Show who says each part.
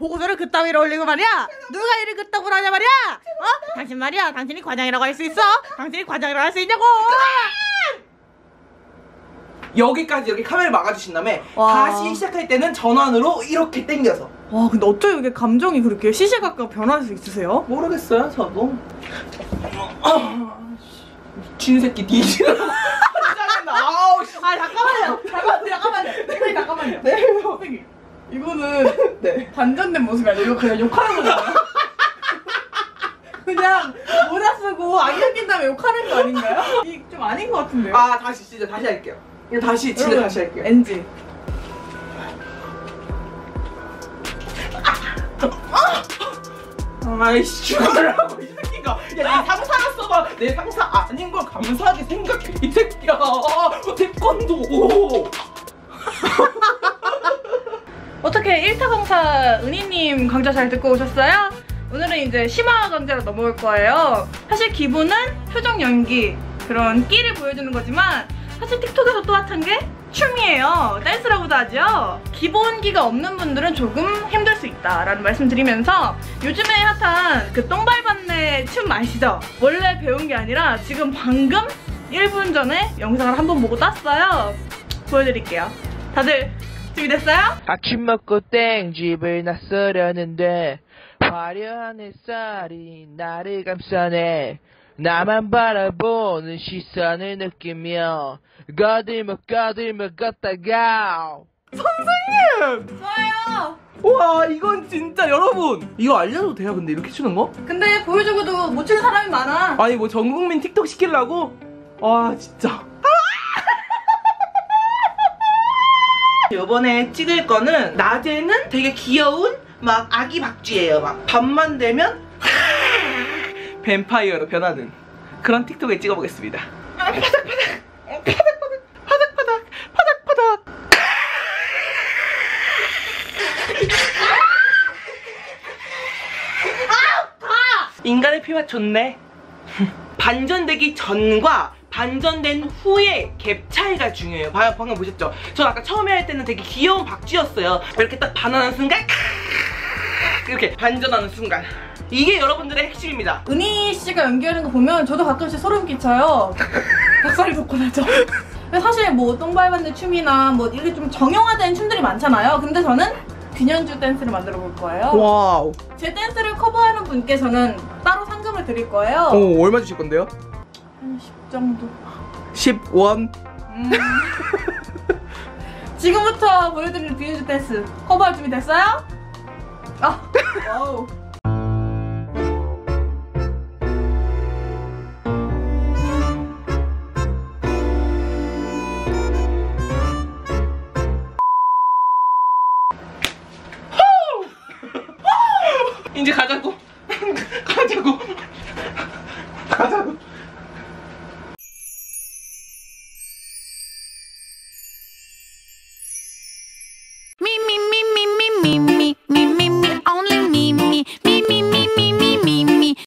Speaker 1: 보고서를 그따위로 올리고 말이야. 누가 이리 그따구로 하냐 말이야. 당신 말이야. 당신이 과장이라고 할 수 있어? 당신이 과장이라고 할 수 있냐고.
Speaker 2: 여기까지 이렇게 카메라 막아주신 다음에
Speaker 1: 와.
Speaker 2: 다시 시작할 때는 전환으로 이렇게 당겨서.
Speaker 1: 와 근데 어쩜 이렇게 감정이 그렇게 시시각각 변할 수 있으세요?
Speaker 2: 모르겠어요 저도. 진 새끼 뒤지는. 아우 씨.
Speaker 3: 잠깐만요.
Speaker 2: 네.
Speaker 3: 선생님, 이거는
Speaker 2: 네.
Speaker 3: 반전된 모습이 아니라 이거 그냥 욕하는 거잖아요. 그냥 모자 쓰고 안경 낀 다음에 욕하는 거 아닌가요? 이 좀 아닌 것 같은데요?
Speaker 2: 아 다시 진짜 다시 할게요. 이거 다시 진짜
Speaker 3: 여러분,
Speaker 2: 다시 할게요.
Speaker 3: NG.
Speaker 2: 아이씨 죽으라고 이 새끼가. 야내 상사였어봐. 내 상사 아닌 걸 감사하게 생각해 이 새끼야. 태권도.
Speaker 3: 어떻게 1타 강사 은희님 강좌 잘 듣고 오셨어요? 오늘은 이제 심화 강좌로 넘어올 거예요. 사실 기본은 표정 연기, 그런 끼를 보여주는 거지만 사실 틱톡에서 또 핫한 게 춤이에요. 댄스라고도 하죠. 기본기가 없는 분들은 조금 힘들 수 있다라는 말씀 드리면서 요즘에 핫한 그 똥발반내 춤 아시죠? 원래 배운 게 아니라 지금 방금 1분 전에 영상을 한번 보고 땄어요. 보여드릴게요. 다들 준비됐어요?
Speaker 4: 아침 먹고 땡집을 나서려는데 화려한 햇살이 나를 감싸네. 나만 바라보는 시선을 느끼며 거들먹 걷다가
Speaker 3: 좋아요.
Speaker 2: 와 이건 진짜 여러분 이거 알려도 돼요? 근데 이렇게 추는 거?
Speaker 3: 근데 보여주고도 못 추는 사람이 많아.
Speaker 2: 아니 뭐 전국민 틱톡 시키려고? 와 진짜. 이번에 찍을 거는 낮에는 되게 귀여운 막 아기 박쥐예요. 막 밤만 되면 뱀파이어로 변하는 그런 틱톡을 찍어보겠습니다. 파닥파닥. 인간의 피맛 좋네. 반전되기 전과 반전된 후의 갭 차이가 중요해요. 방금 보셨죠? 전 아까 처음에 할 때는 되게 귀여운 박쥐였어요. 이렇게 딱 반하는 순간 이렇게 반전하는 순간 이게 여러분들의 핵심입니다.
Speaker 3: 은희 씨가 연기하는 거 보면 저도 가끔씩 소름 끼쳐요. 박살이 돋고 나죠. 근데 사실 뭐 똥발반대 춤이나 뭐 이렇게 좀 정형화된 춤들이 많잖아요. 근데 저는 균현주 댄스를 만들어 볼 거예요.
Speaker 2: 와우.
Speaker 3: 제 댄스를 커버하는 분께서는 따로 상금을 드릴 거예요.
Speaker 2: 오, 얼마 주실 건데요?
Speaker 3: 한 10 정도.
Speaker 2: 10원.
Speaker 3: 지금부터 보여드릴 균현주 댄스 커버할 준비 됐어요? 와우.
Speaker 2: 이제 가자고. 가자고. 가자고.
Speaker 1: 미미미미미미미